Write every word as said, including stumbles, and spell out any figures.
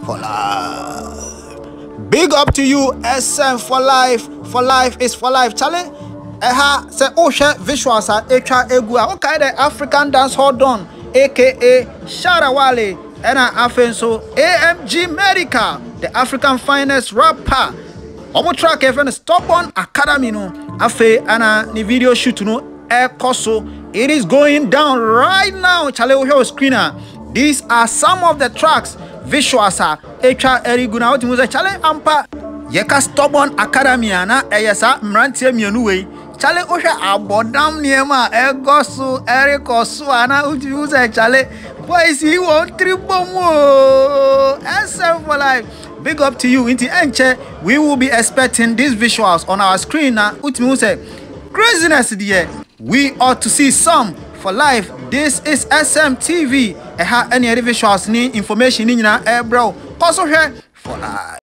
for life. Big up to you, S M for life. For life is for life. Charlie, eha say oh share visuals are echa egu. Okay, the African dance hall done, aka Sharawale, and I so A M G Medical, the African finest rapper. Omo track even Stubborn Academy no. Afe ana ni video shoot no e koso. It is going down right now. Charlie, we have a screener. These are some of the tracks. Visuals are echa eriguna. What you say? Charlie ampa. Yeka Stubborn Academy ana eyesa mrantie mienu we. Charlie ohwe abodam niema egosu erikosu ana uti say Charlie boys he won triple mo. S M for life. Big up to you. Inti enche we will be expecting these visuals on our screen now. Uti say craziness there. We ought to see some for life. This is S M T V. Eha any visuals ni information ni na eh bro. Also here for life.